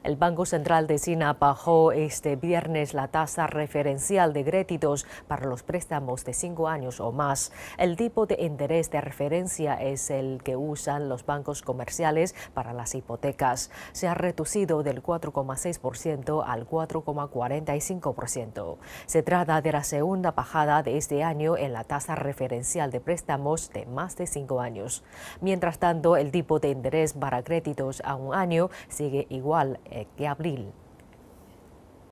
El Banco Central de China bajó este viernes la tasa referencial de créditos para los préstamos de 5 años o más. El tipo de interés de referencia es el que usan los bancos comerciales para las hipotecas. Se ha reducido del 4,6% al 4,45%. Se trata de la segunda bajada de este año en la tasa referencial de préstamos de más de 5 años. Mientras tanto, el tipo de interés para créditos a un año sigue igual que abril.